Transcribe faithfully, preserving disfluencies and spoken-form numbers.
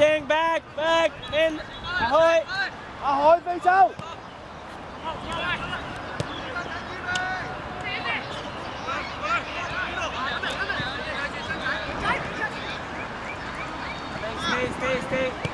Switching back, back, in. Ahoy. Ahoy, về sau. Stay, stay, stay.